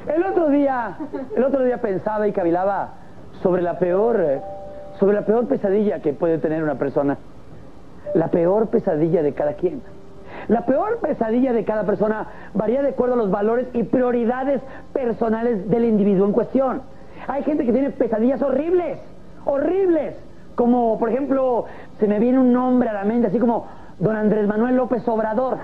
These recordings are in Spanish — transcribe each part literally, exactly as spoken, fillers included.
El otro día, el otro día pensaba y cavilaba sobre la peor, sobre la peor pesadilla que puede tener una persona. La peor pesadilla de cada quien. La peor pesadilla de cada persona varía de acuerdo a los valores y prioridades personales del individuo en cuestión. Hay gente que tiene pesadillas horribles, horribles, como por ejemplo, se me viene un nombre a la mente, así como don Andrés Manuel López Obrador.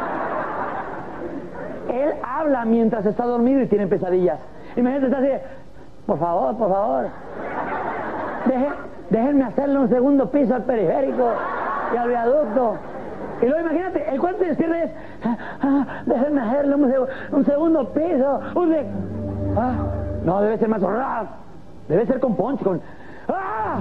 Él habla mientras está dormido y tiene pesadillas. Imagínate, está así, por favor, por favor, Deje, déjenme hacerle un segundo piso al periférico y al viaducto. Y luego imagínate, el cuarto se despierta y es, ah, ah, déjenme hacerle un, seg un segundo piso, un de... ah, no, debe ser más horror, debe ser con punch, con... ¡ah!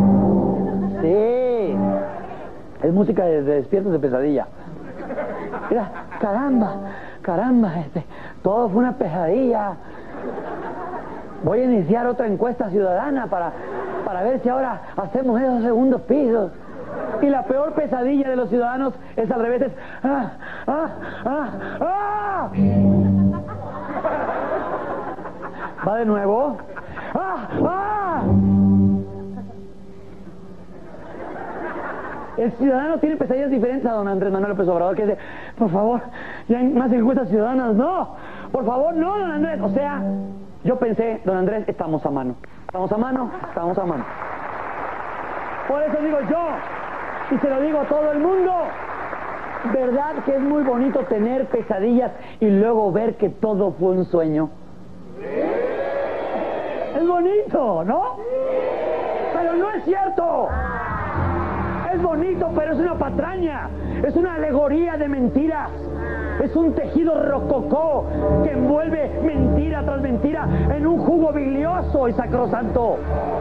Sí, es música de, de despiertos de pesadilla. Mira, caramba, caramba, este, todo fue una pesadilla. Voy a iniciar otra encuesta ciudadana para, para ver si ahora hacemos esos segundos pisos. Y la peor pesadilla de los ciudadanos es al revés, es... ¡ah, ah, ah, ah! ¿Va de nuevo? ¡Ah, ah! El ciudadano tiene pesadillas diferentes a don Andrés Manuel López Obrador, que dice, por favor, ya hay más encuestas ciudadanas. No, por favor, no, don Andrés. O sea, yo pensé, don Andrés, estamos a mano. Estamos a mano, estamos a mano. Por eso digo yo, y se lo digo a todo el mundo, ¿verdad que es muy bonito tener pesadillas y luego ver que todo fue un sueño? Es bonito, ¿no? Pero no es cierto. Es bonito, pero es una patraña. Es una alegoría de mentiras. Es un tejido rococó que envuelve mentira tras mentira en un jugo bilioso y sacrosanto.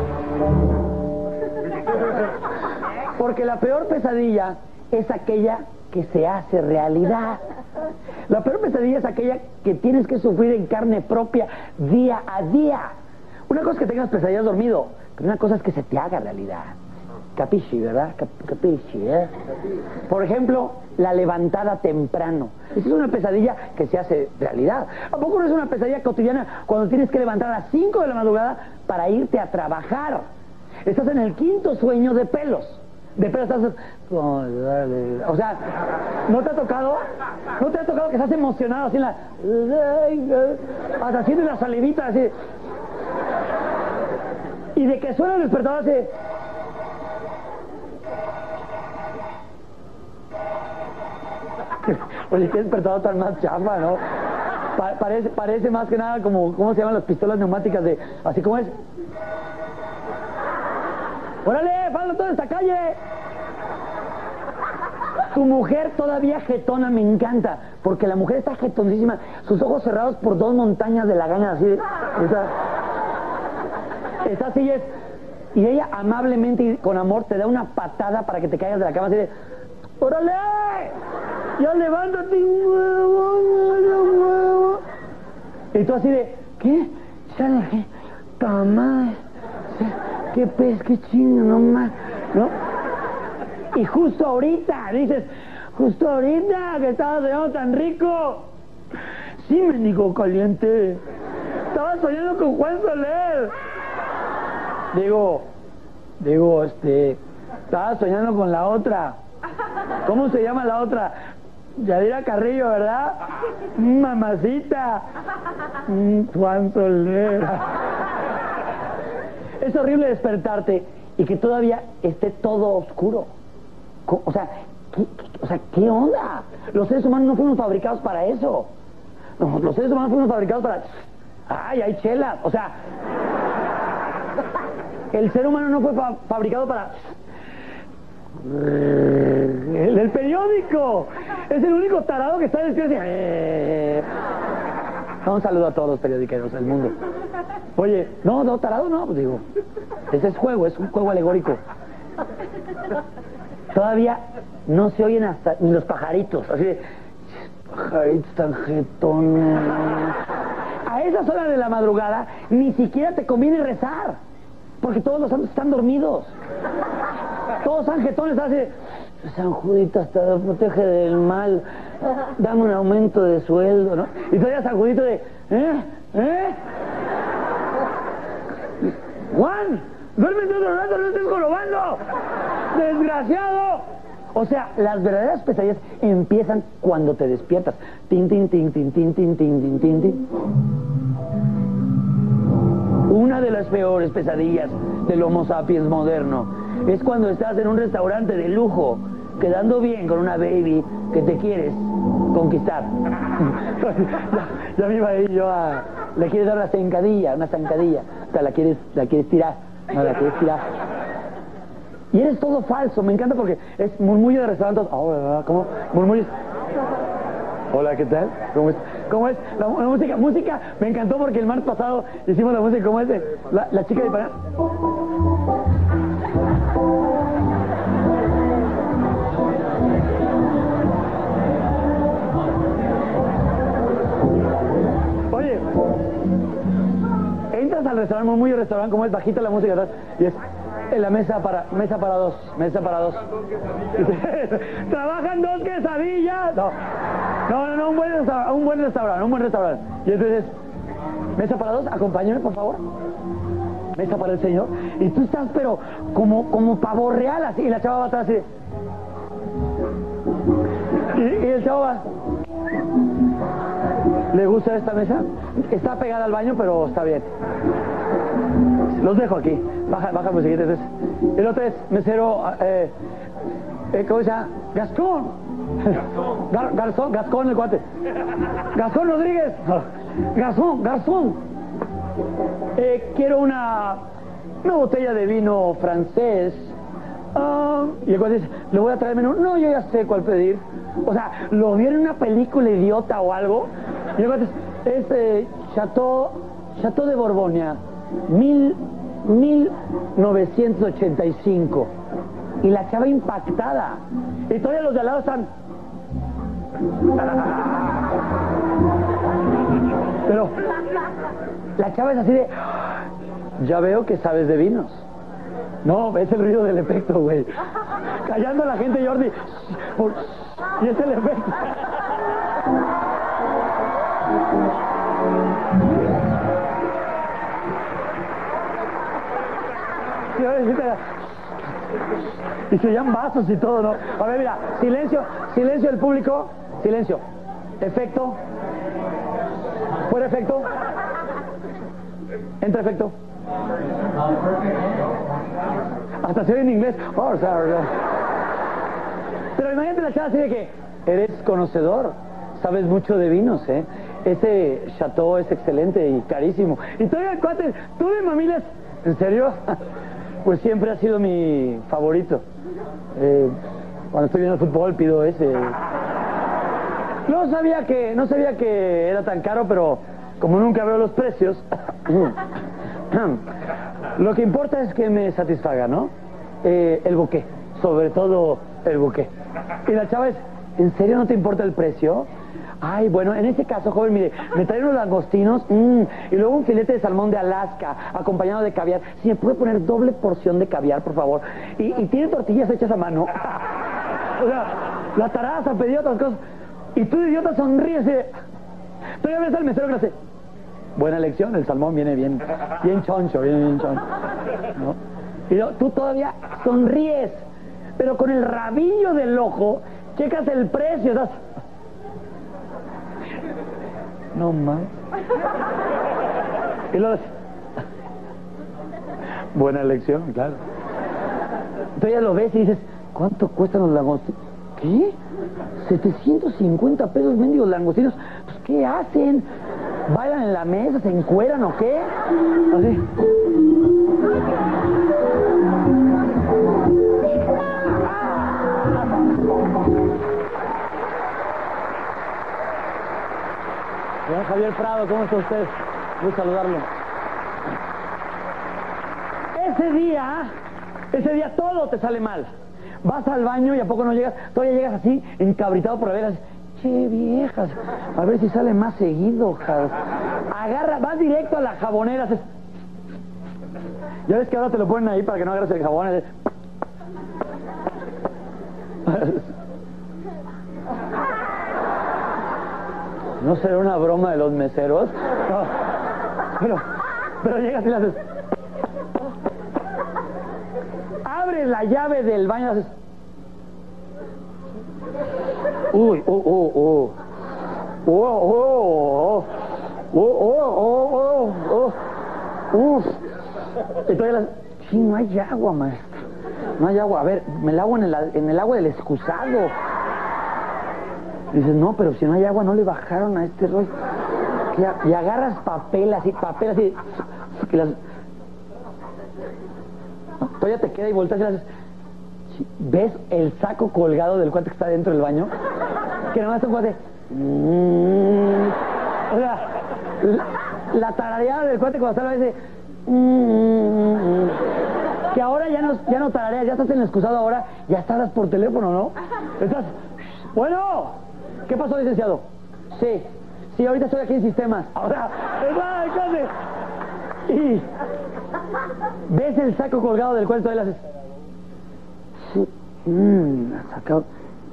Porque la peor pesadilla es aquella que se hace realidad. La peor pesadilla es aquella que tienes que sufrir en carne propia día a día. Una cosa es que tengas pesadillas dormido, pero una cosa es que se te haga realidad. Capisci, ¿verdad? Cap capisci, ¿eh? Por ejemplo, la levantada temprano. Esa es una pesadilla que se hace realidad. ¿A poco no es una pesadilla cotidiana cuando tienes que levantar a las cinco de la madrugada para irte a trabajar? Estás en el quinto sueño de pelos. De pelos estás... O sea, ¿no te ha tocado? ¿No te ha tocado que estás emocionado así en la... hasta haciendo la salivita así? Y de que suena el despertador así... Oye, qué despertador tan más chafa, ¿no? Pa parece, parece más que nada como... ¿Cómo se llaman las pistolas neumáticas de...? Así como es... ¡Órale! ¡Falta toda esta calle! Tu mujer todavía jetona, me encanta. Porque la mujer está jetoncísima. Sus ojos cerrados por dos montañas de la gana, así. Está, está así es. Y ella amablemente y con amor te da una patada para que te caigas de la cama así de... ¡Órale! ¡Ya levántate! ¡Huevo! ¡Huevo! Y tú así de... ¿Qué? ¿Sale qué? ¡Tama! ¡Qué pez! ¡Qué chingo! ¡No más! ¿No? Y justo ahorita dices... Justo ahorita que estaba soñando tan rico. Sí, mendigo caliente. Estaba soñando con Juan Soler. Digo... Digo, este... Estaba soñando con la otra. ¿Cómo se llama la otra? Yadira Carrillo, ¿verdad? Mamacita. Juan Soler. Es horrible despertarte y que todavía esté todo oscuro. O sea, ¿qué, qué, o sea, ¿qué onda? Los seres humanos no fuimos fabricados para eso. No, los seres humanos fuimos fabricados para... ¡Ay, hay chelas! O sea, el ser humano no fue fa fabricado para... El del periódico. Es el único tarado que está despierto así. Un saludo a todos los periodiqueros del mundo. Oye, no, no, tarado no, pues digo, ese es juego, es un juego alegórico. Todavía no se oyen hasta ni los pajaritos, así de... Pajaritos tan jetones. A esas horas de la madrugada ni siquiera te conviene rezar, porque todos los santos están dormidos. Todos San Jetones hace... San Judito hasta protege del mal, dame un aumento de sueldo, ¿no? Y todavía San Judito de... ¿Eh? ¿Eh? Juan, duérmete otro rato, no estés jorobando. Desgraciado. O sea, las verdaderas pesadillas empiezan cuando te despiertas. Tin, tin, tin, tin, tin, tin, tin, tin, tin, tin. Una de las peores pesadillas del Homo sapiens moderno es cuando estás en un restaurante de lujo, quedando bien con una baby que te quieres conquistar. ya, ya me iba a ir yo a... Le quieres dar una zancadilla, una zancadilla. O sea, la quieres, la quieres tirar. No, la quieres tirar. Y eres todo falso. Me encanta porque es murmullo de restaurantes. Oh, ¿cómo? Murmullos. Hola, ¿qué tal? ¿Cómo es? ¿Cómo es? La, la música, música, me encantó porque el martes pasado hicimos la música, ¿cómo es? La, la chica de Ipanema. Oye, entras al restaurante, muy restaurante, como es, bajita la música atrás, y es en la mesa para, mesa para dos, mesa para dos. ¿Trabajan dos quesadillas? No. No, no, no, un buen restaurante, un buen restaurante, un buen restaurante. Y entonces, mesa para dos, acompáñame, por favor. Mesa para el señor. Y tú estás, pero como, como pavo real, así. Y la chava va atrás así. Y, y el chavo va. ¿Le gusta esta mesa? Está pegada al baño, pero está bien. Los dejo aquí. Baja, baja musiquita. Entonces. El otro es mesero, eh, eh, ¿cómo se llama? Gascón. Gar, garzón, Gascón el cuate. Gascón Rodríguez. Garzón, Garzón. Eh, quiero una, una botella de vino francés. Uh, y el cuate dice, le voy a traer menú. No, yo ya sé cuál pedir. O sea, lo vi en una película idiota o algo. Y el cuate dice, es eh, Chateau, Chateau de Borgoña, mil, mil novecientos ochenta y cinco. Y la chava impactada. Y todavía los de al lado están. Pero la chava es así de. Ya veo que sabes de vinos. No, es el ruido del efecto, güey. Callando a la gente, Jordi. Y es el efecto. Y se llaman vasos y todo, ¿no? A ver, mira, silencio, silencio del público, silencio. Efecto. ¿Fuera efecto? Entra efecto. Hasta se oye en inglés. Oh, sorry. Pero imagínate la chava así de que eres conocedor, sabes mucho de vinos, ¿eh? Ese chateau es excelente y carísimo. Y todavía, cuate, tú de mamilas, ¿en serio? Pues siempre ha sido mi favorito. Eh, cuando estoy viendo el fútbol pido ese. No sabía que, no sabía que era tan caro, pero como nunca veo los precios, lo que importa es que me satisfaga, ¿no? Eh, el buqué, sobre todo el buqué. Y la chava es, ¿en serio no te importa el precio? Ay, bueno, en ese caso, joven, mire, me traen unos langostinos mmm, y luego un filete de salmón de Alaska acompañado de caviar. Si me puede poner doble porción de caviar, por favor. Y, y tiene tortillas hechas a mano. O sea, la tarada se pedido otras cosas. Y tú, idiota, sonríes. Todavía ves al mesero que hace. Buena elección, el salmón viene bien, bien choncho, viene bien choncho. ¿No? Y lo, tú todavía sonríes, pero con el rabillo del ojo checas el precio, ¿sabes? No más. Y los... Buena elección, claro. Tú ya lo ves y dices, ¿cuánto cuestan los langostinos? ¿Qué? setecientos cincuenta pesos mendigos langostinos. Pues, ¿qué hacen? ¿Bailan en la mesa? ¿Se encueran o qué? Así. Señor Javier Prado, ¿cómo está usted? Voy a saludarlo. Ese día, ese día todo te sale mal. Vas al baño y a poco no llegas, todavía llegas así, encabritado por la velas. Che, viejas, a ver si sale más seguido, ja. Agarra, vas directo a la jabonera. Haces... Ya ves que ahora te lo ponen ahí para que no agarres el jabón. Haces... ¿No será una broma de los meseros? No. Pero, pero llegas y le haces... Abres la llave del baño y haces... Uy, oh, oh, oh. Oh, oh, oh. Oh, oh, oh, oh, oh. Uf. Entonces las... Sí, no hay agua, maestro. No hay agua. A ver, me lavo en el, en el agua del excusado. Y dices, no, pero si no hay agua, no le bajaron a este rollo. Y agarras papel así, papel así. Y las... Todavía te queda y volteas y las... ¿Ves el saco colgado del cuate que está dentro del baño? Que nomás es un cuate... Mm... O sea, la, la tarareada del cuate cuando sale dice... Mm... Que ahora ya no, ya no tarareas, ya estás en el excusado ahora, ya estás por teléfono, ¿no? Estás... Bueno, ¿qué pasó, licenciado? Sí, sí, ahorita estoy aquí en sistemas. Ahora, y ves el saco colgado del cuento y le haces... Sí, mmm, sacado...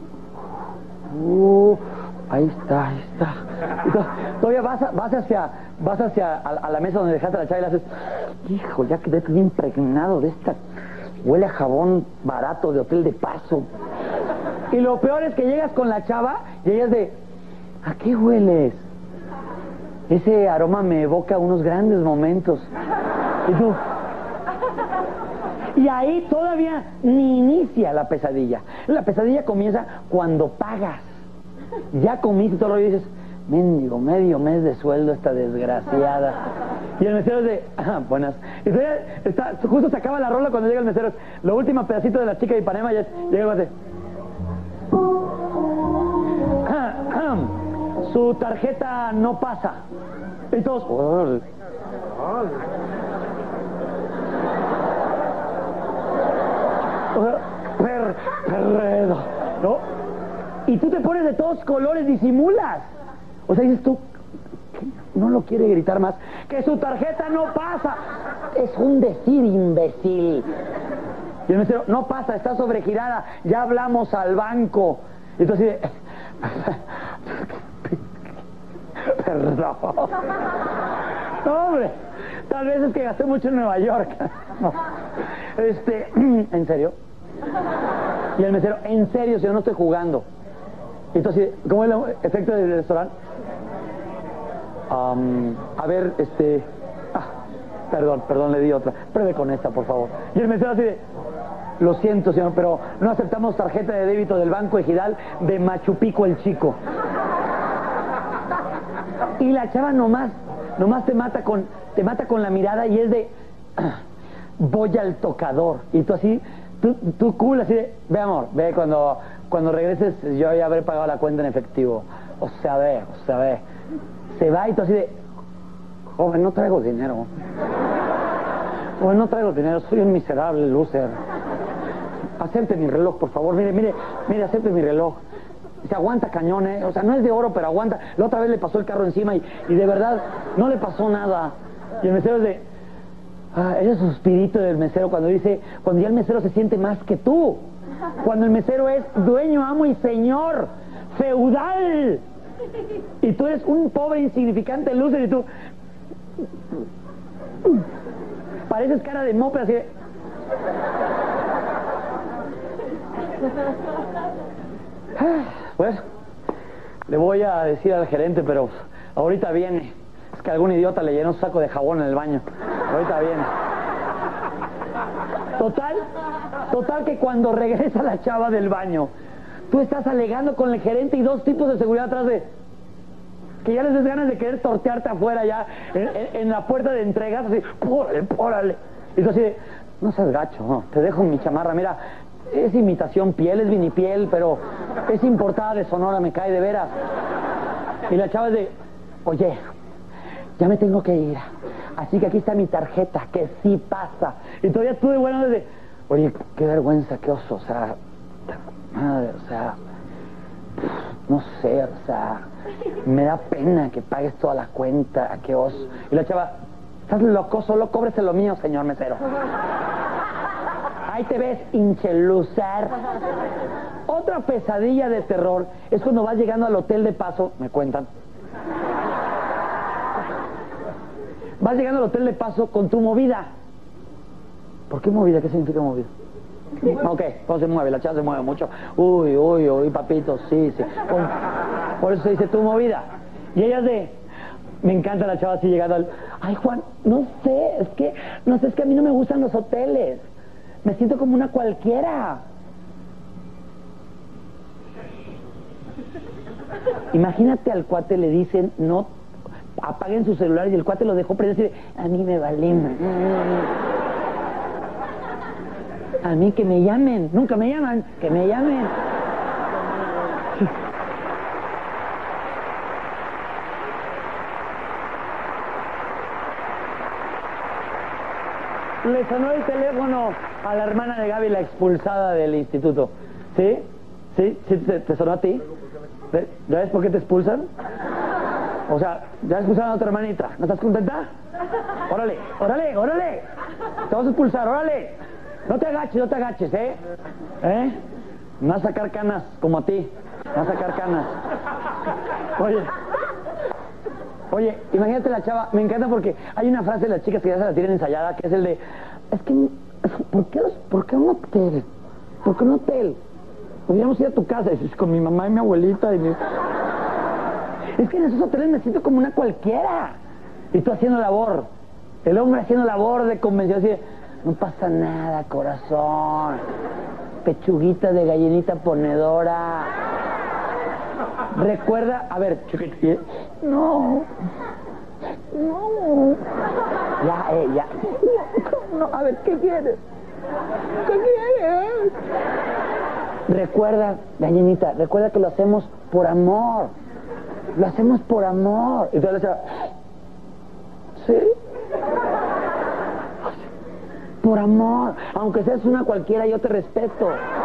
Uh, ahí está, ahí está. Entonces, todavía vas, a, vas hacia, vas hacia a, a la mesa donde dejaste la chava y le haces... Hijo, ya quedé todo impregnado de esta... Huele a jabón barato de Hotel de Paso. Y lo peor es que llegas con la chava y ella es de... ¿A qué hueles? Ese aroma me evoca unos grandes momentos. Y tú... Y ahí todavía ni inicia la pesadilla. La pesadilla comienza cuando pagas. Ya comiste todo lo y dices... Mendigo, medio mes de sueldo esta desgraciada. Y el mesero es de... Ah, buenas. Y todavía está, justo se acaba la rola cuando llega el mesero. Lo último pedacito de la chica de Ipanema ya es... Llega el su tarjeta no pasa. Y todos... Oh, oh. Per, perredo, ¿no? Y tú te pones de todos colores, disimulas. O sea, dices tú, no lo quiere gritar más, que su tarjeta no pasa. Es un decir, imbécil. Y el mesero, no pasa, está sobregirada, ya hablamos al banco. Y tú así de... Perdón. No, hombre, tal vez es que gasté mucho en Nueva York. No. Este, ¿en serio? Y el mesero, en serio, si yo no estoy jugando. Y entonces, ¿cómo es el efecto del restaurante? Um, a ver, este... Ah, perdón, perdón, le di otra. Pruebe con esta, por favor. Y el mesero así de... Lo siento, señor, pero no aceptamos tarjeta de débito del Banco Ejidal de Machu Picchu el Chico. Y la chava nomás, nomás te mata con, te mata con la mirada y es de... Voy al tocador. Y tú así, tú, tú cool, así de... Ve, amor, ve, cuando, cuando regreses yo ya habré pagado la cuenta en efectivo. O sea, ve, o sea, ve. Se va y tú así de... Joven, no traigo dinero. Joven, no traigo dinero, soy un miserable loser. Acepte mi reloj, por favor. Mire, mire, mire, acepte mi reloj. Se aguanta cañón, ¿eh? O sea, no es de oro, pero aguanta. La otra vez le pasó el carro encima y, y de verdad no le pasó nada. Y el mesero es de... Ah, ese suspirito del mesero cuando dice... Cuando ya el mesero se siente más que tú. Cuando el mesero es dueño, amo y señor. Feudal. Y tú eres un pobre insignificante loser y tú... Pareces cara de mope así de... Pues, le voy a decir al gerente, pero ahorita viene. Es que algún idiota le llenó un saco de jabón en el baño. Ahorita viene. Total, total que cuando regresa la chava del baño, tú estás alegando con el gerente y dos tipos de seguridad atrás de... Que ya les des ganas de querer tortearte afuera ya, en, en, en la puerta de entregas, así, pórale, pórale. Y tú así de, no seas gacho, no, te dejo mi chamarra, mira... Es imitación piel, es vinipiel, pero es importada de Sonora, me cae de veras. Y la chava es de, oye, ya me tengo que ir. Así que aquí está mi tarjeta, que sí pasa. Y todavía tú de bueno de, oye, qué vergüenza, qué oso, o sea, madre, o sea, no sé, o sea, me da pena que pagues toda la cuenta, qué oso. Y la chava, estás loco, solo cóbrese lo mío, señor mesero. Ahí te ves, hinchelusar. Otra pesadilla de terror es cuando vas llegando al Hotel de Paso, me cuentan. vas llegando al hotel de paso con tu movida. ¿Por qué movida? ¿Qué significa movida? Ok, ¿cómo se mueve? La chava se mueve mucho. Uy, uy, uy, papito, sí, sí. Por, por eso se dice tu movida. Y ella es de... Me encanta la chava así llegando al... Ay, Juan, no sé, es que... No sé, es que a mí no me gustan los hoteles. Me siento como una cualquiera. Imagínate al cuate le dicen, no, apaguen su celular y el cuate lo dejó prender y dice, a mí me vale. A mí que me llamen, nunca me llaman, que me llamen. Le sonó el teléfono a la hermana de Gaby, la expulsada del instituto. ¿Sí? ¿Sí? ¿Sí te, te sonó a ti? ¿Ya ves por qué te expulsan? O sea, ya expulsaron a otra hermanita. ¿No estás contenta? Órale, órale, órale. Te vas a expulsar, órale. No te agaches, no te agaches, ¿eh? ¿Eh? Me vas a sacar canas como a ti. Me vas a sacar canas. Oye. Oye, imagínate la chava, me encanta porque hay una frase de las chicas que ya se la tienen ensayada, que es el de, es que, ¿por qué, ¿por qué un hotel? ¿Por qué un hotel? Podríamos ir a tu casa, dices, con mi mamá y mi abuelita y mi... Es que en esos hoteles me siento como una cualquiera. Y tú haciendo labor, el hombre haciendo labor de convención, así de, no pasa nada, corazón, pechuguita de gallinita ponedora. Recuerda, a ver, chiquitito. No. No. Ya, eh, ya. No, a ver, ¿qué quieres? ¿Qué quieres? Recuerda, gallinita, recuerda que lo hacemos por amor. Lo hacemos por amor. Y tú le dices, ¿sí? Por amor. Aunque seas una cualquiera, yo te respeto.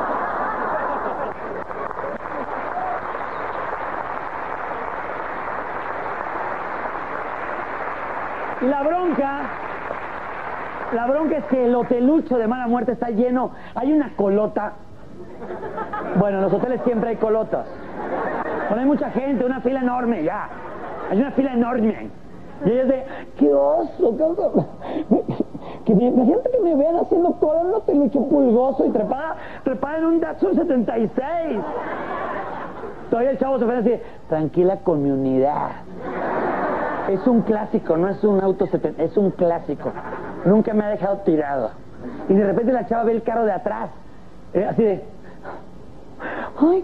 Y la bronca, la bronca es que el hotelucho de mala muerte está lleno. Hay una colota. Bueno, en los hoteles siempre hay colotas. Cuando hay mucha gente, una fila enorme, ya. Hay una fila enorme. Y ella es de, qué oso, qué oso. Que me, imagínate que me vean haciendo cola en un hotelucho pulgoso y trepada, trepada en un Datsun setenta y seis. Todavía el chavo se fue así, tranquila con mi unidad. Es un clásico, no es un auto setenta, es un clásico. Nunca me ha dejado tirado. Y de repente la chava ve el carro de atrás, eh, así de, ay.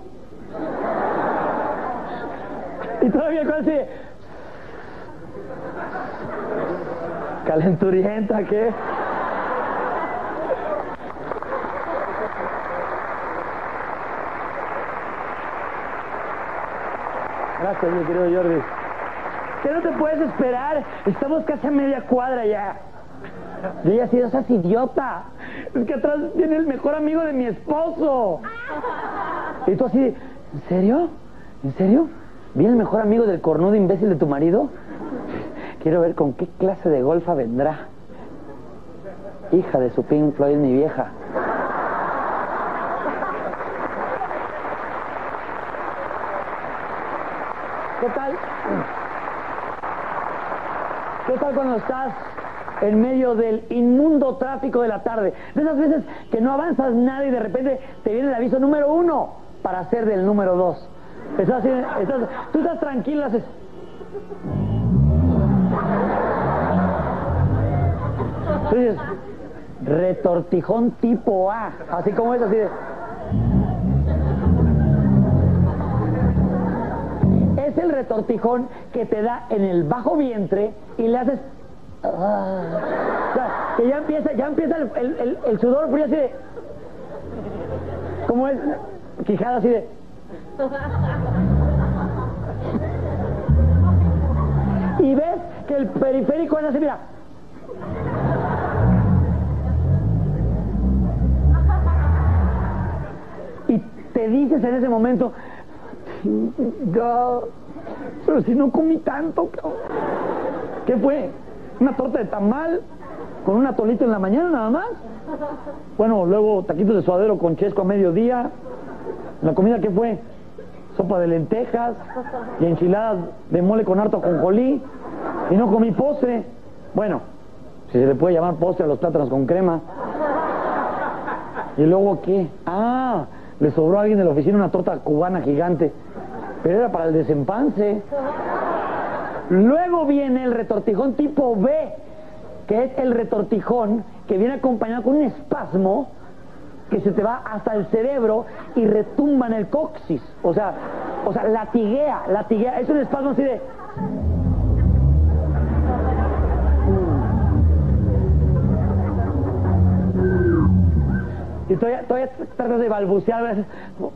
Y todavía con así de, calenturienta, ¿qué? Gracias, mi querido Jordi. ¿Qué no te puedes esperar? Estamos casi a media cuadra ya. Yo ya he sido esa idiota. Es que atrás viene el mejor amigo de mi esposo. Y tú así, ¿en serio? ¿En serio? ¿Viene el mejor amigo del cornudo imbécil de tu marido? Quiero ver con qué clase de golfa vendrá. Hija de su Pink Floyd, mi vieja. ¿Qué tal? ¿Qué tal cuando estás en medio del inmundo tráfico de la tarde? De esas veces que no avanzas nada y de repente te viene el aviso número uno para ser del número dos. Estás así, estás, tú estás tranquilo, haces... Tú dices, retortijón tipo A, así como es, así de... Es el retortijón que te da en el bajo vientre y le haces... Ah, o sea, que ya empieza, ya empieza el, el, el, el sudor frío así de... ¿Cómo es? Quijada así de... Y ves que el periférico es así, mira. Y te dices en ese momento... Ya, pero si no comí tanto, cabrón. ¿Qué fue? ¿Una torta de tamal con un atolito en la mañana nada más? Bueno, luego taquitos de suadero con chesco a mediodía. ¿La comida qué fue? Sopa de lentejas y enchiladas de mole con harto ajonjolí. Y no comí postre. Bueno, si se le puede llamar postre a los plátanos con crema. ¿Y luego qué? Ah, le sobró a alguien de la oficina una torta cubana gigante. Pero era para el desempance. Luego viene el retortijón tipo B, que es el retortijón que viene acompañado con un espasmo que se te va hasta el cerebro y retumba en el coxis. O sea, o sea, latiguea, latiguea. Es un espasmo así de... Y todavía, todavía tratas de balbucear a veces.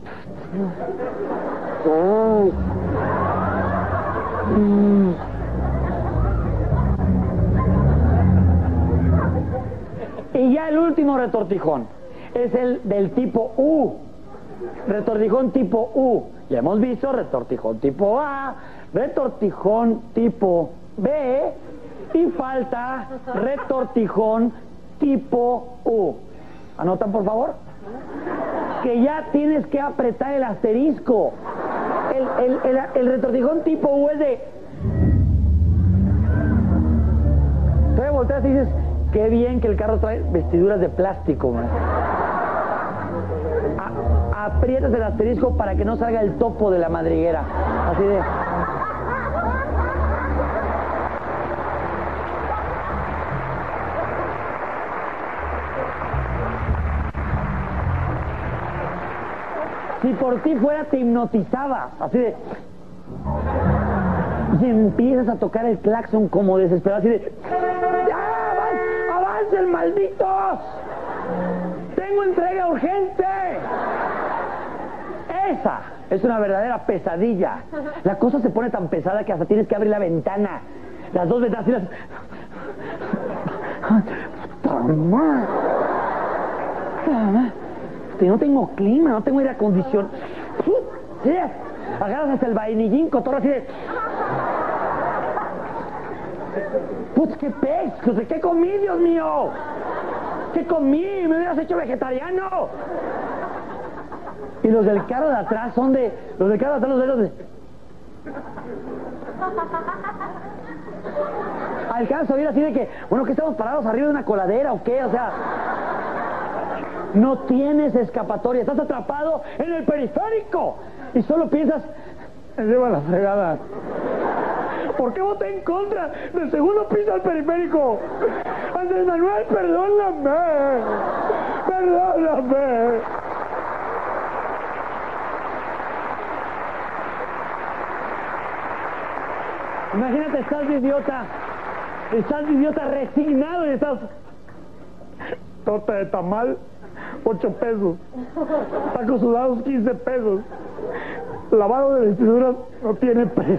Y ya el último retortijón es el del tipo U. Retortijón tipo U. Ya hemos visto retortijón tipo A, retortijón tipo B y falta retortijón tipo U. ¿Anotan, por favor? Que ya tienes que apretar el asterisco. El, el, el, el retortijón tipo U es de... Todavía volteas y dices, qué bien que el carro trae vestiduras de plástico, man. A, aprietas el asterisco para que no salga el topo de la madriguera. Así de... Si por ti fuera, te hipnotizaba, así de... Y empiezas a tocar el claxon como desesperado, así de... ¡Ya, avancen, malditos! ¡Tengo entrega urgente! Esa es una verdadera pesadilla. La cosa se pone tan pesada que hasta tienes que abrir la ventana. Las dos ventanas y las... ¡Toma! ¡Toma! No tengo clima, no tengo aire acondicionado. Sí, agarras hasta el vainillín, cotorro así de... Putz, qué pez, ¿qué comí, Dios mío? ¿Qué comí? Me hubieras hecho vegetariano. Y los del carro de atrás son de... Los del carro de atrás, los dedos de... Alcanzo a oír así de que... Bueno, ¿qué estamos parados arriba de una coladera o qué? O sea... No tienes escapatoria, estás atrapado en el periférico y solo piensas, me lleva la fregada. ¿Por qué voté en contra del segundo piso del periférico? Andrés Manuel, perdóname, perdóname. Imagínate, estás de idiota, estás de idiota resignado y estás... Torta de tamal, ocho pesos. Tacos sudados, quince pesos. Lavado de vestiduras no tiene precio.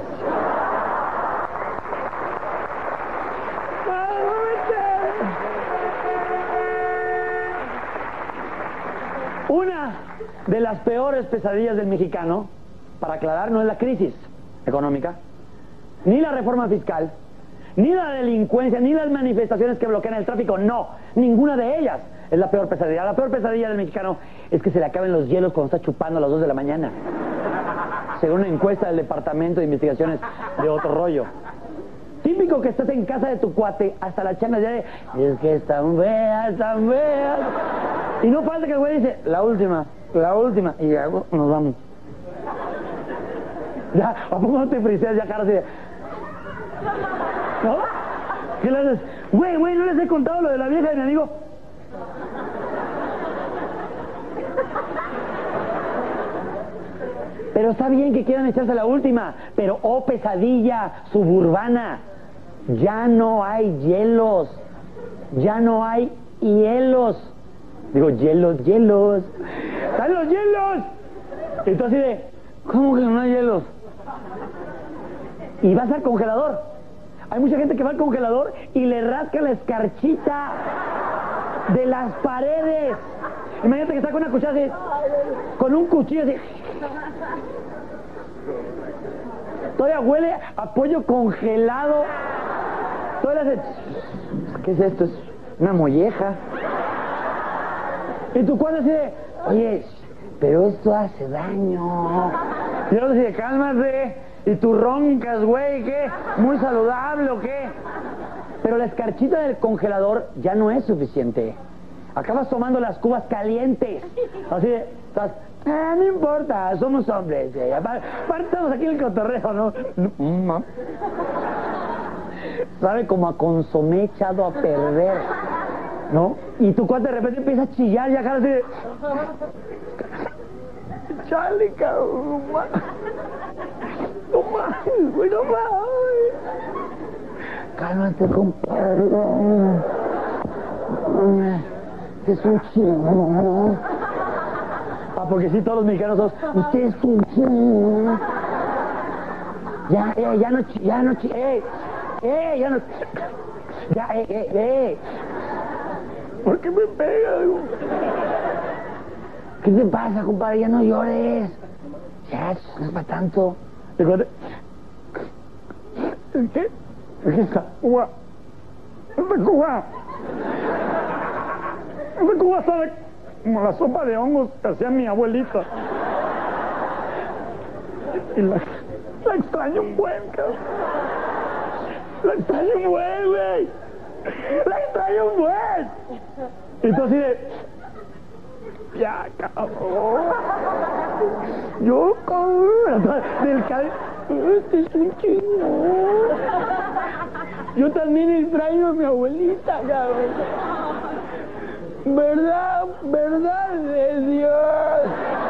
Una de las peores pesadillas del mexicano, para aclarar, no es la crisis económica, ni la reforma fiscal, ni la delincuencia, ni las manifestaciones que bloquean el tráfico, no, ninguna de ellas es la peor pesadilla. La peor pesadilla del mexicano es que se le acaben los hielos cuando está chupando a las dos de la mañana, según una encuesta del Departamento de Investigaciones de Otro Rollo. Típico que estás en casa de tu cuate hasta la changa ya de, es que están feas, están feas. Y no falta que el güey dice, la última, la última, y ya nos vamos. Ya, ¿a poco no te friseas ya, cara, así de... ¿No? ¿Qué le haces? Güey, güey, no les he contado lo de la vieja de mi amigo. Pero está bien que quieran echarse la última, pero oh pesadilla suburbana, ya no hay hielos, ya no hay hielos. Digo, hielos, hielos. ¡Están los hielos! Y tú así de, ¿cómo que no hay hielos? Y vas al congelador. Hay mucha gente que va al congelador y le rasca la escarchita de las paredes. Imagínate que está con una cuchara así, con un cuchillo así. Todavía huele a pollo congelado. Todavía hace... ¿Qué es esto? Es una molleja. Y tu cuate así de, oye, pero esto hace daño. Y yo así de, cálmate. Y tú roncas, güey, ¿qué? ¿Muy saludable o qué? Pero la escarchita del congelador ya no es suficiente. Acabas tomando las cubas calientes. Así de, estás, ah, no importa, somos hombres. Eh. Partamos aquí el cotorreo, ¿no? Mm, sabe como a consomé echado a perder, ¿no? Y tu cuate de repente empieza a chillar y acá así de... Chale, cabrón, no mames. No mames, güey, no mames. Cálmate, compadre. Es un chingo. Ah, porque sí, todos los mexicanos son... Usted es un chingo. Ya, eh, ya no, ya no, eh, eh, ya no... Ya, eh, eh, eh. ¿Por qué me pega? ¿Qué te pasa, compadre? Ya no llores. Ya, no es para tanto. ¿Qué? ¿Qué es esta Cuba? ¿Esta Cuba? Esta Cuba sabe como la sopa de hongos que hacía mi abuelita. Y la, la extraño un buen, cabrón. La extraño un buen, güey. La extraño un buen. Y tú así de... Ya, cabrón. Yo, cabrón. Del cabello. Este es un chingo. Yo también extraño a mi abuelita, cabrón. Verdad, verdad de Dios.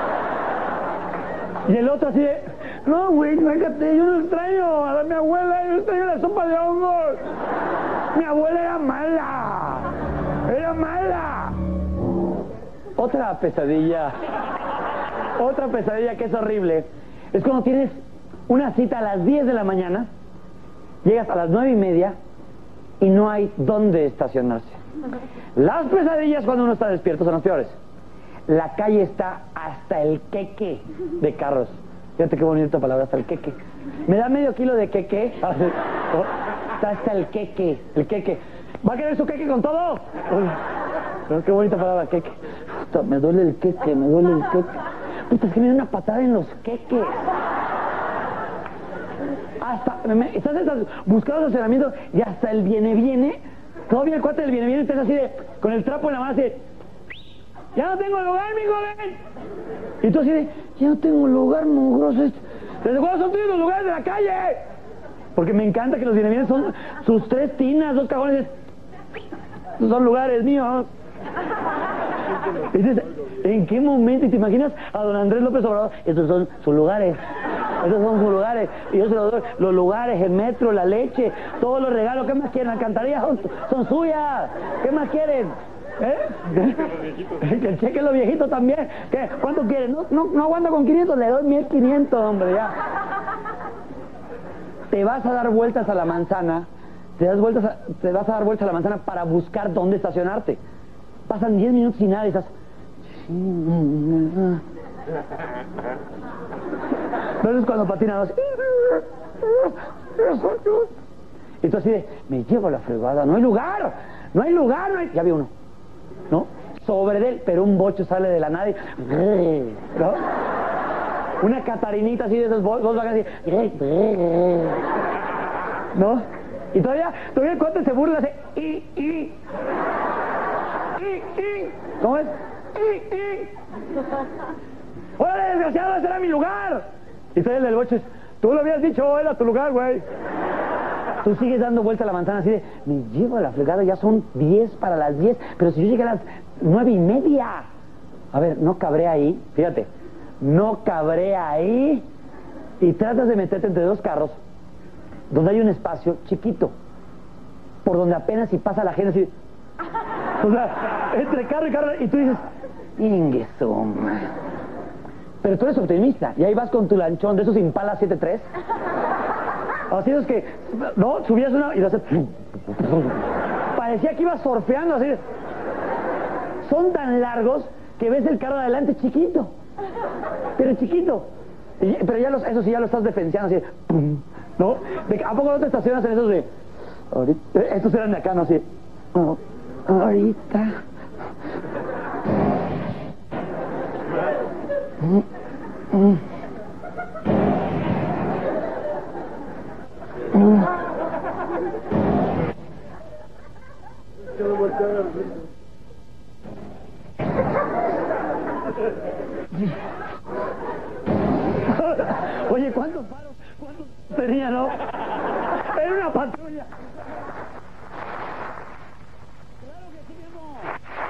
Y el otro así de... No, güey, fíjate, yo no extraño a mi abuela, yo extraño la sopa de hongos. Mi abuela era mala. Era mala. Otra pesadilla, otra pesadilla que es horrible, es cuando tienes una cita a las diez de la mañana, llegas a las nueve y media y no hay dónde estacionarse. Las pesadillas cuando uno está despierto son las peores. La calle está hasta el queque de carros. Fíjate qué bonita palabra, hasta el queque. ¿Me da medio kilo de queque? Está hasta el queque, el queque. ¿Va a querer su queque con todo? Pero qué bonita palabra, queque. Puta, me duele el queque, me duele el queque. Puta, es que me da una patada en los queques. Hasta, me, estás, estás buscando estacionamiento y hasta el viene, viene. Todavía el cuate del viene, viene, estás así de, con el trapo en la mano así de, ya no tengo lugar, mi joven. Y tú así de, ya no tengo lugar, mugroso. ¿Desde cuándo son tuyos los lugares de la calle? Porque me encanta que los viene, viene son sus tres tinas, dos cajones. Son lugares míos. Dices, ¿en qué momento? Y te imaginas a don Andrés López Obrador, estos son sus lugares, estos son sus lugares, y yo se los doy, los lugares, el metro, la leche, todos los regalos, ¿qué más quieren? Alcantarillas son, son suyas, ¿qué más quieren? ¿Eh? Que el cheque los viejitos también. ¿Qué? ¿Cuánto quieren? No, no, no aguanta con quinientos, le doy mil quinientos, hombre, ya. Te vas a dar vueltas a la manzana, te das vueltas a, te vas a dar vueltas a la manzana para buscar dónde estacionarte. Pasan diez minutos y nada y estás... Entonces cuando patinas... Y tú así de... Me llevo la fregada, no hay lugar, no hay lugar, no hay... Ya vi uno, ¿no? Sobre de él, pero un bocho sale de la nada y... ¿no? Una catarinita así de esos Volkswagen así... ¿no? Y todavía, todavía el cuate se burla así... Y, y... Y, y, ¿cómo es? Y, y. ¡Órale, desgraciado, ese era mi lugar! Y todavía el del boche es, tú lo habías dicho, era tu lugar, güey. Tú sigues dando vuelta a la manzana así de, me llevo a la fregada, ya son diez para las diez, pero si yo llegué a las nueve y media. A ver, no cabré ahí, fíjate, no cabré ahí. Y tratas de meterte entre dos carros, donde hay un espacio chiquito, por donde apenas si pasa la gente así... O sea, entre carro y carro, y tú dices, Ingeso, pero tú eres optimista, y ahí vas con tu lanchón de esos Impala siete tres. Así es que, no, subías una y lo haces. Parecía que ibas surfeando así. Son tan largos que ves el carro de adelante chiquito, pero chiquito. Y, pero ya los, eso sí, ya lo estás defenciando así, ¿no? De, ¿a poco no te estacionas en esos de... Ahorita, estos eran de acá, ¿no? Así. No. Ahorita. Mm, mm. Mm. Oye, ¿cuántos paros? ¿Cuántos tenía, no? Era una patrulla. Claro que sí, Memo.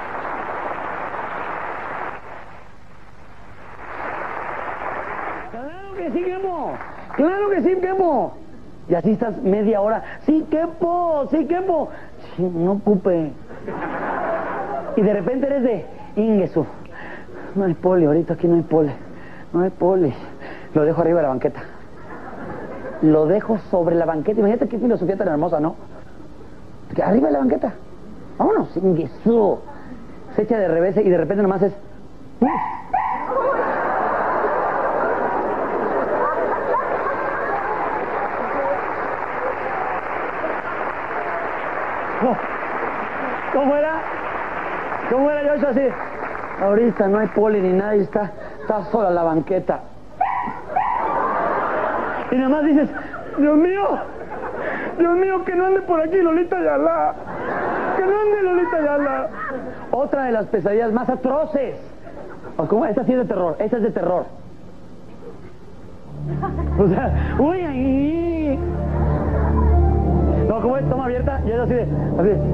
Claro que sí, Memo. Claro que sí, Memo. Y así estás media hora. Sí, quepo, sí, quepo. Sí, no ocupe. Y de repente eres de Ingesu. No hay poli, ahorita aquí no hay poli. No hay poli. Lo dejo arriba de la banqueta. Lo dejo sobre la banqueta. Imagínate qué filosofía tan hermosa, ¿no? Que arriba de la banqueta. Vámonos, Ingesu. Se echa de revés y de repente nomás es... ¿Cómo era? ¿Cómo era yo así? Ahorita no hay poli ni nadie, está, está sola la banqueta. Y nada más dices, Dios mío, Dios mío, que no ande por aquí Lolita Ayala. Que no ande Lolita Ayala. Otra de las pesadillas más atroces. ¿Cómo? Esta sí es de terror, esta es de terror. O sea, uy, ahí. No, ¿cómo es? Toma abierta y es así de, así de.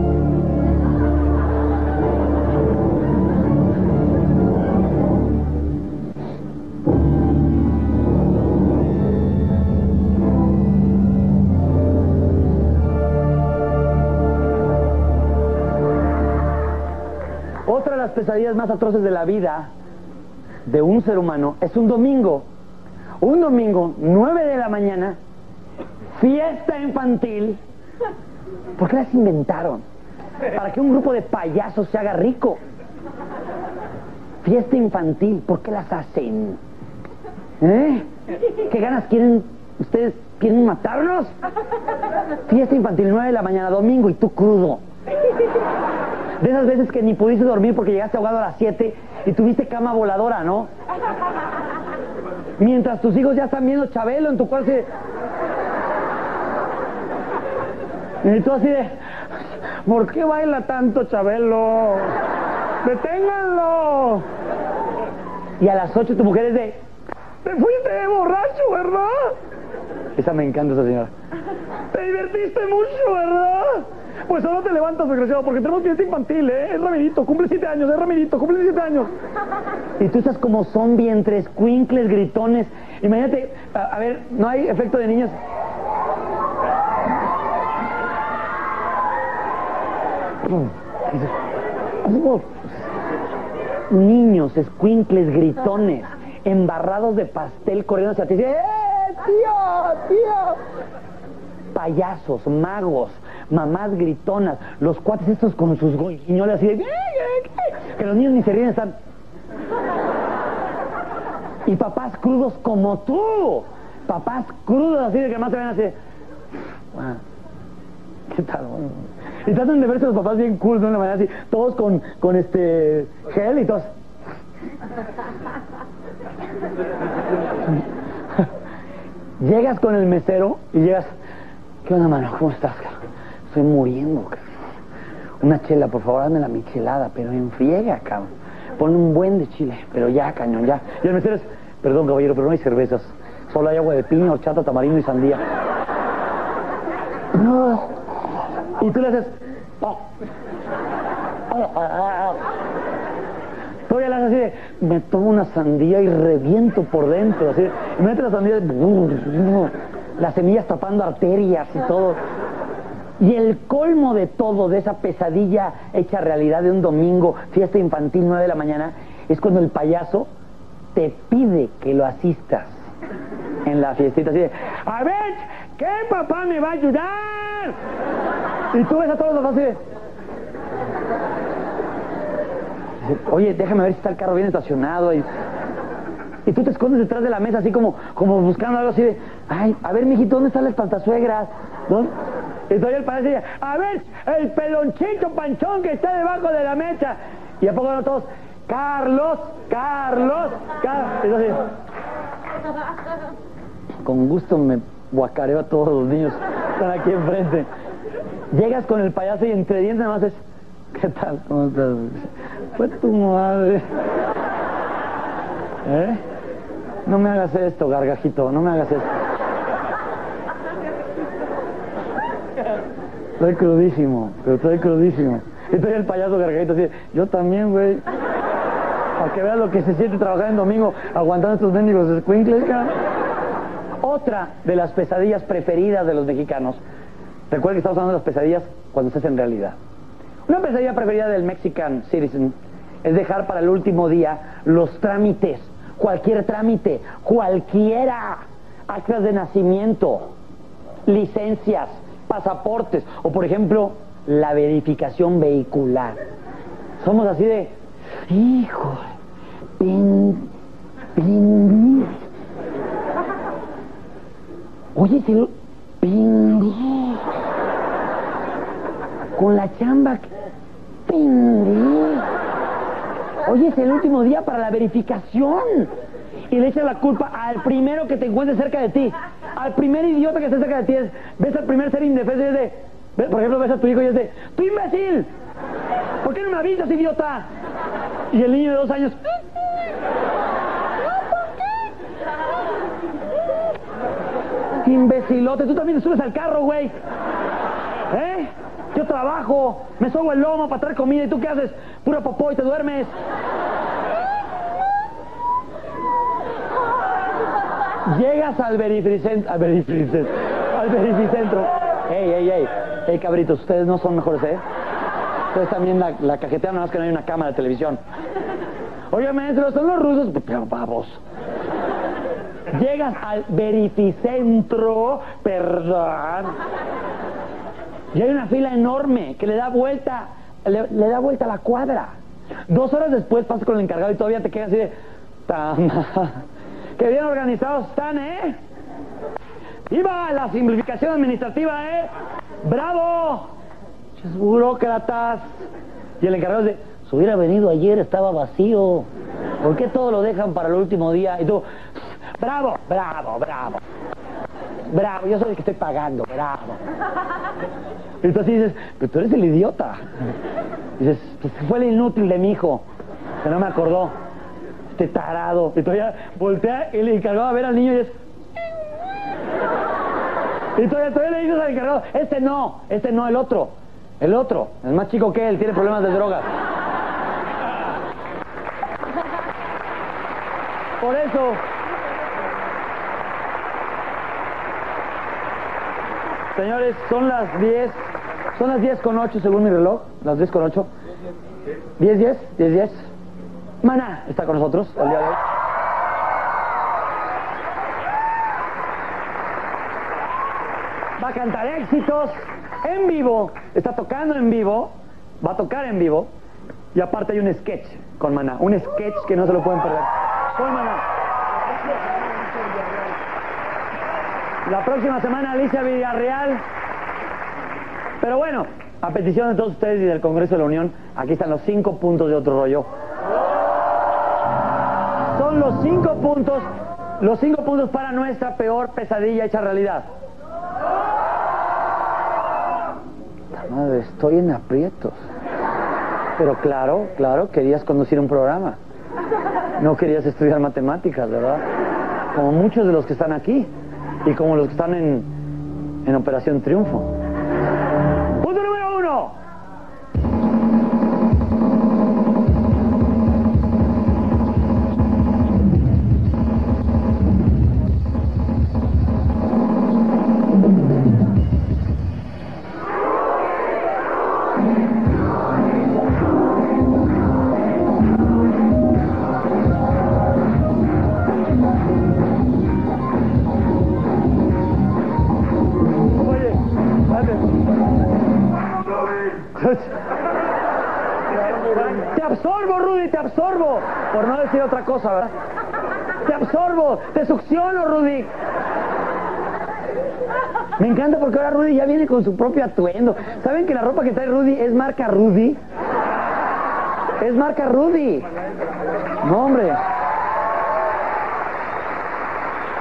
Otra de las pesadillas más atroces de la vida de un ser humano es un domingo. Un domingo, nueve de la mañana, fiesta infantil. ¿Por qué las inventaron? Para que un grupo de payasos se haga rico. Fiesta infantil, ¿por qué las hacen? ¿Eh? ¿Qué ganas quieren? ¿Ustedes quieren matarnos? Fiesta infantil, nueve de la mañana, domingo, y tú crudo. De esas veces que ni pudiste dormir porque llegaste ahogado a las siete y tuviste cama voladora, ¿no? Mientras tus hijos ya están viendo Chabelo en tu cuarto. Y tú así de, ¿por qué baila tanto Chabelo? ¡Deténganlo! Y a las ocho tu mujer es de, te fuiste de borracho, ¿verdad? Esa me encanta, esa señora. Te divertiste mucho, ¿verdad? Pues solo te levantas, desgraciado, porque tenemos fiesta infantil, ¿eh? Es rapidito, cumple siete años, es rapidito, cumple siete años. Y tú estás como zombie entre escuincles, gritones. Imagínate, a, a ver, ¿no hay efecto de niños? Niños, escuincles, gritones, embarrados de pastel corriendo hacia ti. ¡Eh, tío, tío! Payasos, magos, mamás gritonas, los cuates estos con sus guiñoles así de... que los niños ni se ríen, están... Y papás crudos como tú, papás crudos así de que más te ven así de... ¿Qué tal? Y tratan de verse los papás bien cool de una manera así, todos con, con este gel y todos... Llegas con el mesero y llegas... ¿Qué onda, mano? ¿Cómo estás? Estoy muriendo, cabrón. Una chela, por favor, hazme la michelada, pero en friega, cabrón. Pon un buen de chile, pero ya, cañón, ya. Y el mesero es, perdón, caballero, pero no hay cervezas. Solo hay agua de piña, horchata, tamarindo y sandía. No. Y tú le haces... Todavía le haces así de... Me tomo una sandía y reviento por dentro, así. Y me mete la sandía... Las semillas tapando arterias y todo. Y el colmo de todo, de esa pesadilla hecha realidad de un domingo, fiesta infantil, nueve de la mañana, es cuando el payaso te pide que lo asistas en la fiestita, así de, a ver, ¿qué papá me va a ayudar? Y tú ves a todos los papás así de, oye, déjame ver si está el carro bien estacionado. Y, y tú te escondes detrás de la mesa así como, como buscando algo así de, ay, a ver, mijito, ¿dónde están las espantazuegras? ¿Dónde? Y todavía el padre decía, a ver, el pelonchito panchón que está debajo de la mecha. Y a poco no todos, Carlos, Carlos, Carlos. Y así, con gusto me guacareo a todos los niños que están aquí enfrente. Llegas con el payaso y entre dientes nada más es, ¿Qué tal? ¿Cómo estás? Fue tu madre. ¿Eh? No me hagas esto, gargajito, no me hagas esto. Estoy crudísimo, pero estoy crudísimo. Y estoy el payaso gargajito así, yo también, güey. Para que veas lo que se siente trabajar en domingo aguantando estos mendigos escuincles, cabrón. Otra de las pesadillas preferidas de los mexicanos. Recuerden que estamos hablando de las pesadillas cuando se hacen realidad. Una pesadilla preferida del Mexican Citizen es dejar para el último día los trámites, cualquier trámite, cualquiera, actas de nacimiento, licencias, pasaportes, o por ejemplo, la verificación vehicular. Somos así de, hijo, pin, pin, oye, si lo, pin, con la chamba, pin, oye, es el último día para la verificación. Y le echas la culpa al primero que te encuentre cerca de ti. Al primer idiota que esté cerca de ti. Es, ves al primer ser indefenso y es de... Por ejemplo, ves a tu hijo y es de... ¡Tú imbécil! ¿Por qué no me avisas, idiota? Y el niño de dos años... ¡Imbecilote! Tú también te subes al carro, güey. ¿Eh? Yo trabajo, me sobo el lomo para traer comida y tú ¿qué haces? Pura popó y te duermes. Llegas al verificentro, al verificentro, al verificentro. Ey, ey, ey, ey, cabritos, ustedes no son mejores, ¿eh? Ustedes también la, la cajetean, nada más que no hay una cámara de televisión. Oye, maestro, son los rusos, pero babos. Llegas al verificentro, perdón, y hay una fila enorme que le da vuelta, le, le da vuelta a la cuadra. Dos horas después pasas con el encargado y todavía te quedas así de... Tama. ¡Qué bien organizados están, eh! ¡Viva la simplificación administrativa, eh! ¡Bravo! ¡Ches burócratas! Y el encargado dice, si hubiera venido ayer estaba vacío. ¿Por qué todo lo dejan para el último día? Y tú, ¡bravo, bravo, bravo! ¡Bravo! Yo soy el que estoy pagando, ¡bravo! Y tú así dices, pero tú eres el idiota. Y dices, pues fue el inútil de mi hijo, que no me acordó. Este tarado. Y todavía voltea y le encargó a ver al niño y es... Y todavía, todavía le dices al encargado, este no, este no, el otro. El otro, el más chico que él, tiene problemas de drogas. Por eso... Señores, son las diez, son las diez con ocho según mi reloj, las diez con ocho. diez, diez, diez, diez. Maná está con nosotros el día de hoy. Va a cantar éxitos en vivo, está tocando en vivo, va a tocar en vivo, y aparte hay un sketch con Maná, un sketch que no se lo pueden perder. Con Maná. La próxima semana Alicia Villarreal. Pero bueno, a petición de todos ustedes y del Congreso de la Unión, aquí están los cinco puntos de Otro Rollo. Son los cinco puntos, los cinco puntos para nuestra peor pesadilla hecha realidad. La madre, estoy en aprietos. Pero claro, claro, querías conducir un programa. No querías estudiar matemáticas, ¿verdad? Como muchos de los que están aquí. Y como los que están en, en Operación Triunfo. Punto número uno. Te absorbo, Rudy, te absorbo. Por no decir otra cosa, ¿verdad? Te absorbo, te succiono, Rudy. Me encanta porque ahora Rudy ya viene con su propio atuendo. ¿Saben que la ropa que trae Rudy es marca Rudy? Es marca Rudy. No, hombre.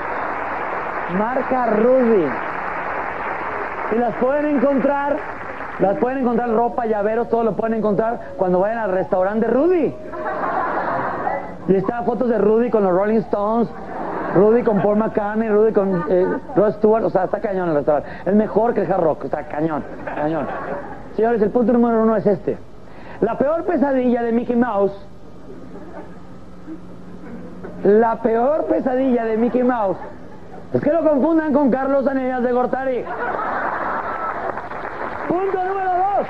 Marca Rudy. Y las pueden encontrar Las pueden encontrar ropa, llaveros, todo lo pueden encontrar cuando vayan al restaurante de Rudy. Y está fotos de Rudy con los Rolling Stones, Rudy con Paul McCartney, Rudy con eh, Rod Stewart. O sea, está cañón el restaurante. Es mejor que el Hard Rock, está cañón, cañón. Señores, el punto número uno es este. La peor pesadilla de Mickey Mouse. La peor pesadilla de Mickey Mouse es que lo confundan con Carlos Anellas de Gortari. Punto número dos.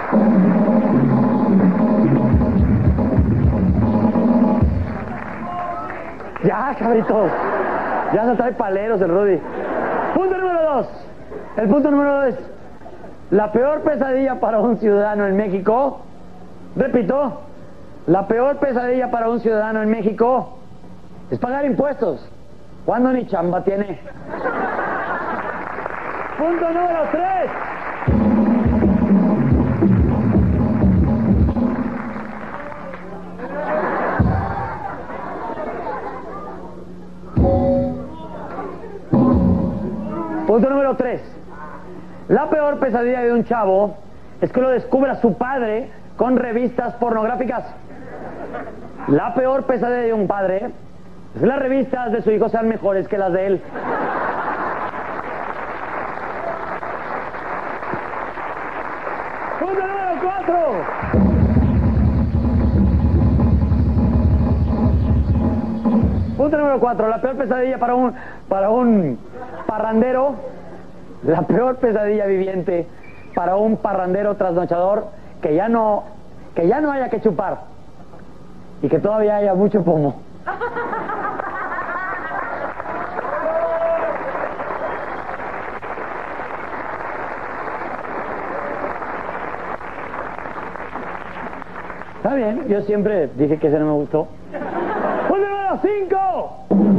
Ya, cabritos. Ya se trae paleros el Rudy. Punto número dos. El punto número dos es la peor pesadilla para un ciudadano en México. Repito, la peor pesadilla para un ciudadano en México es pagar impuestos cuando ni chamba tiene. Punto número tres. Punto número tres. La peor pesadilla de un chavo es que lo descubra su padre con revistas pornográficas. La peor pesadilla de un padre es que las revistas de su hijo sean mejores que las de él. Punto número cuatro. Punto número cuatro. La peor pesadilla para un para un parrandero, la peor pesadilla viviente para un parrandero trasnochador, que ya no que ya no haya que chupar y que todavía haya mucho pomo. Está bien, yo siempre dije que ese no me gustó. ¡Punto número cinco!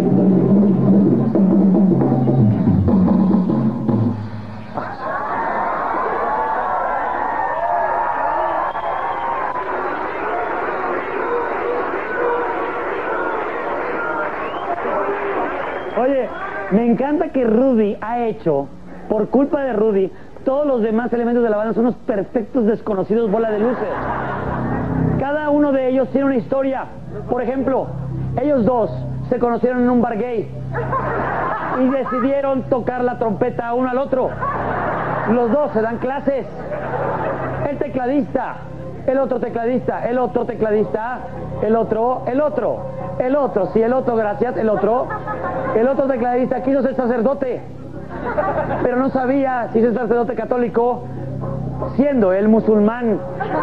Oye, me encanta que Rudy ha hecho, por culpa de Rudy, todos los demás elementos de la banda son unos perfectos desconocidos bola de luces. Cada uno de ellos tiene una historia. Por ejemplo, ellos dos se conocieron en un bar gay y decidieron tocar la trompeta uno al otro. Los dos se dan clases. El tecladista, el otro tecladista, el otro tecladista, el otro, el otro, el otro, sí, el otro, gracias, el otro. El otro tecladista quiso ser sacerdote, pero no sabía si ser sacerdote católico, siendo él musulmán.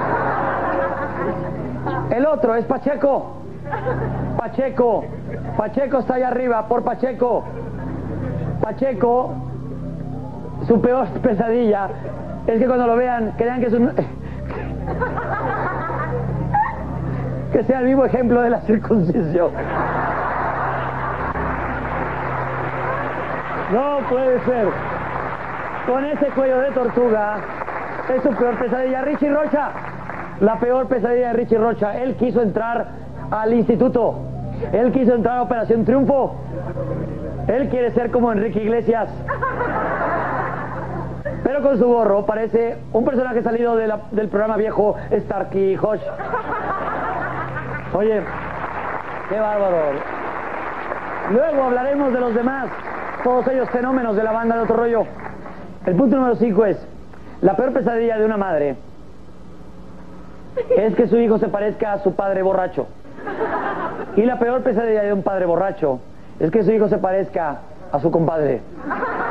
El otro es Pacheco. Pacheco. Pacheco está allá arriba, por Pacheco. Pacheco, su peor pesadilla es que cuando lo vean, crean que es un... que sea el vivo ejemplo de la circuncisión. No puede ser. Con ese cuello de tortuga es su peor pesadilla. Richie Rocha. La peor pesadilla de Richie Rocha. Él quiso entrar al instituto. Él quiso entrar a Operación Triunfo. Él quiere ser como Enrique Iglesias. Pero con su gorro parece un personaje salido de la, del programa viejo Starkey Hodge. Oye, qué bárbaro. Luego hablaremos de los demás. Todos ellos fenómenos de la banda de Otro Rollo. El punto número cinco es: la peor pesadilla de una madre es que su hijo se parezca a su padre borracho. Y la peor pesadilla de un padre borracho es que su hijo se parezca a su compadre.